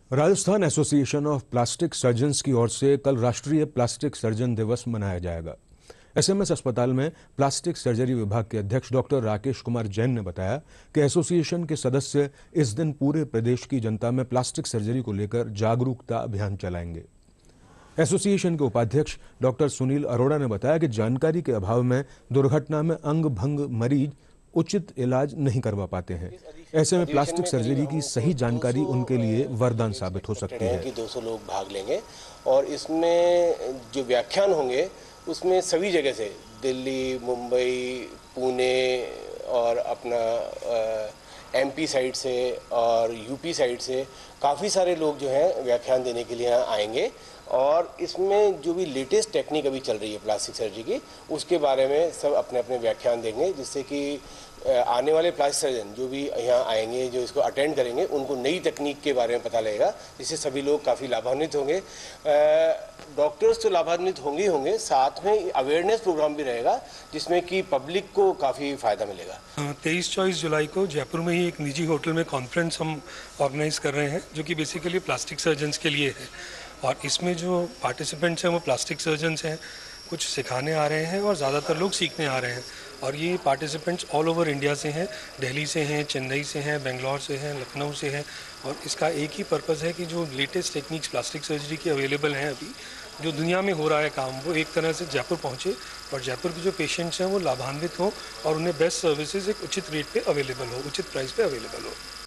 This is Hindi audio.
Rajasthan association of plastic surgeons की ओर से कल राष्ट्रीय प्लास्टिक सर्जन दिवस मनाया जाएगा। एसएमएस अस्पताल में प्लास्टिक सर्जरी विभाग के अध्यक्ष डॉक्टर राकेश कुमार जैन ने बताया कि एसोसिएशन के सदस्य इस दिन पूरे प्रदेश की जनता में प्लास्टिक सर्जरी को लेकर जागरूकता अभियान चलाएंगे। एसोसिएशन के उपाध्यक्ष डॉक्टर सुनील अरोड़ा ने बताया कि जानकारी के अभाव में दुर्घटना में अंग भंग मरीज उचित इलाज नहीं करवा पाते हैं। ऐसे में प्लास्टिक सर्जरी की सही जानकारी उनके लिए वरदान साबित हो सकती है कि 200 लोग भाग लेंगे और इसमें जो व्याख्यान होंगे उसमें सभी जगह से दिल्ली, मुंबई, पुणे और अपना एमपी साइड से और यूपी साइड से काफ़ी सारे लोग जो हैं व्याख्यान देने के लिए यहाँ आएंगे और इसमें जो भी लेटेस्ट टेक्निक अभी चल रही है प्लास्टिक सर्जरी की उसके बारे में सब अपने अपने व्याख्यान देंगे, जिससे कि आने वाले प्लास्टिक सर्जन जो भी यहाँ आएंगे, जो इसको अटेंड करेंगे, उनको नई तकनीक के बारे में पता लगेगा, जिससे सभी लोग काफ़ी लाभान्वित होंगे। डॉक्टर्स तो लाभान्वित होंगे ही होंगे, साथ में अवेयरनेस प्रोग्राम भी रहेगा जिसमें कि पब्लिक को काफ़ी फ़ायदा मिलेगा। 23-24 जुलाई को जयपुर में ही एक निजी होटल में कॉन्फ्रेंस हम ऑर्गेनाइज कर रहे हैं, जो कि बेसिकली प्लास्टिक सर्जन्स के लिए है। और इसमें जो पार्टिसिपेंट्स हैं वो प्लास्टिक सर्जन्स हैं, कुछ सिखाने आ रहे हैं और ज़्यादातर लोग सीखने आ रहे हैं। और ये पार्टिसिपेंट्स ऑल ओवर इंडिया से हैं, दिल्ली से हैं, चेन्नई से हैं, बेंगलोर से हैं, लखनऊ से हैं। और इसका एक ही पर्पज़ है कि जो लेटेस्ट टेक्निक्स प्लास्टिक सर्जरी की अवेलेबल हैं अभी, जो दुनिया में हो रहा है काम, वो एक तरह से जयपुर पहुँचे और जयपुर के जो पेशेंट्स हैं वो लाभान्वित हों और उन्हें बेस्ट सर्विसेज एक उचित रेट पे अवेलेबल हो, उचित प्राइस पे अवेलेबल हो।